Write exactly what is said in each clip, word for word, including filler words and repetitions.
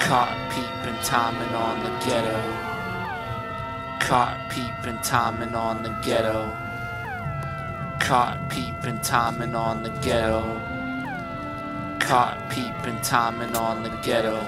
Caught peeping, timing on the ghetto. Caught peeping, timing on the ghetto. Caught peeping, timing on the ghetto. Caught peeping, timing on the ghetto.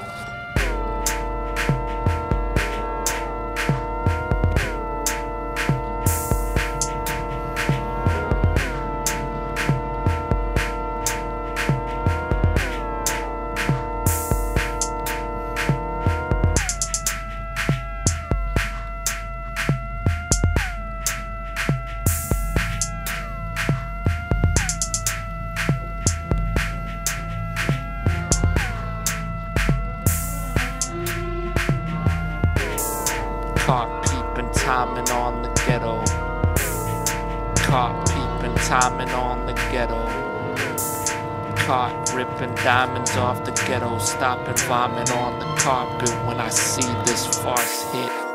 Caught peeping, timing on the ghetto. Caught peeping, timing on the ghetto. Caught ripping diamonds off the ghetto. Stopping vomit on the carpet when I see this farce hit.